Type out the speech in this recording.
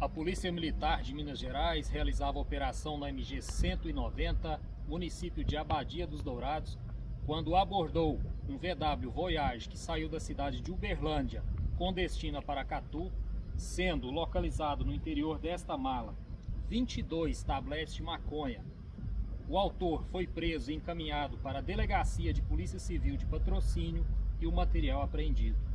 A Polícia Militar de Minas Gerais realizava a operação na MG 190, município de Abadia dos Dourados, quando abordou um VW Voyage que saiu da cidade de Uberlândia com destino a Paracatu, sendo localizado no interior desta mala 22 tabletes de maconha. O autor foi preso e encaminhado para a Delegacia de Polícia Civil de Patrocínio e o material apreendido.